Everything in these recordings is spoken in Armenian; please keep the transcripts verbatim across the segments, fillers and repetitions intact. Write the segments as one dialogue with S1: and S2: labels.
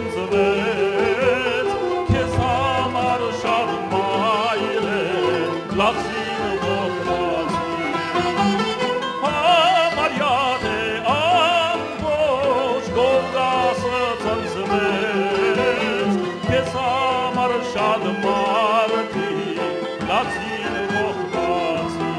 S1: ծնծվեց, քեզ համար շատ մայրեր լացին ողբացի, համարյա թե ամբողջ Կովկասը ծնծվեց, քեզ համար շատ մարդիկ լացին ողբացի.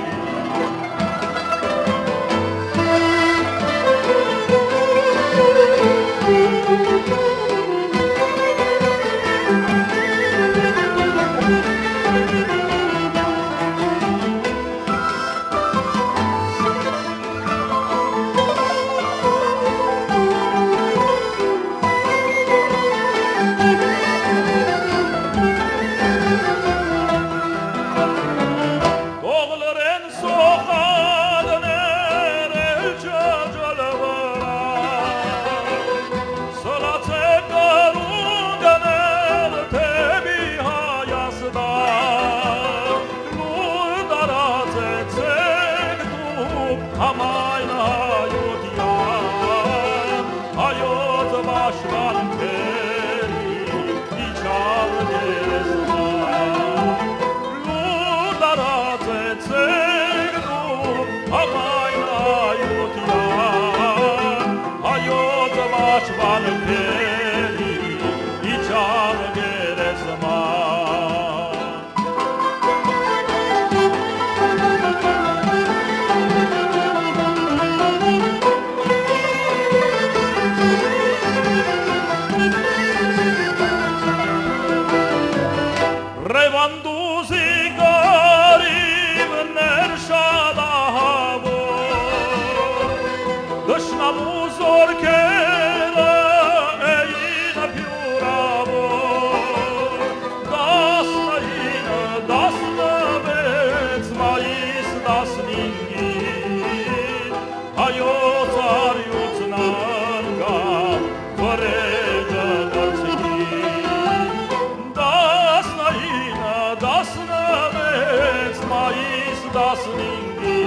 S1: Համայն հայոթյան, հայոց վաշվանքերի իջավ երեսման, լուր դարած է ցերնում, համայն հայոթյան, հայոց վաշվանքերի իջավ երեսման. Ռևանդուզի գարիվներ շատ ահավոր, դշնամու զորքերը էին փյուրավոր, տասնինը տասնվեց մայիս տասնինգին, հայոց արյուծն անգամ վրեժը դարձին, դասնվեց մայիս տասնինգին,